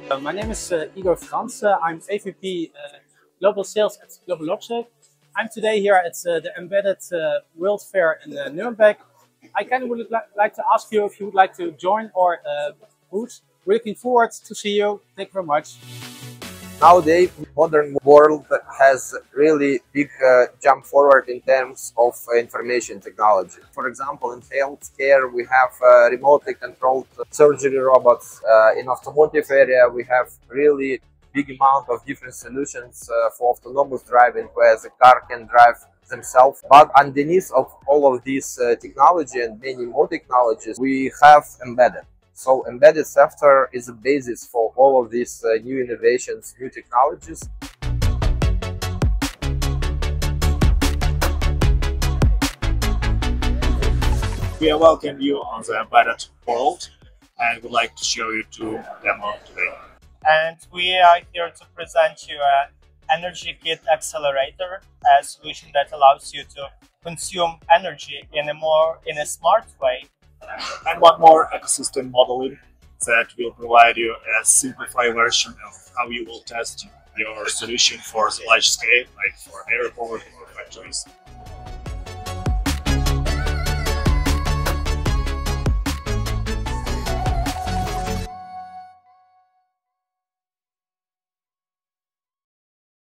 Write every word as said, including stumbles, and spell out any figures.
Uh, my name is uh, Igor Franse. I'm A V P uh, Global Sales at GlobalLogic. I'm today here at uh, the Embedded uh, World Fair in uh, Nuremberg. I kind of would li like to ask you if you would like to join our uh, booth. We're looking forward to see you. Thank you very much. Nowadays, modern world has really big uh, jump forward in terms of uh, information technology. For example, in healthcare, we have uh, remotely controlled surgery robots. Uh, in automotive area, we have really big amount of different solutions uh, for autonomous driving, where the car can drive themselves. But underneath of all of these uh, technology and many more technologies, we have embedded. So embedded software is the basis for all of these uh, new innovations, new technologies. We welcome you on the embedded world and would like to show you two demo today. And we are here to present you an energy kit accelerator, a solution that allows you to consume energy in a more in a smart way. And one more ecosystem modeling that will provide you a simplified version of how you will test your solution for the large scale, like for airport or factories.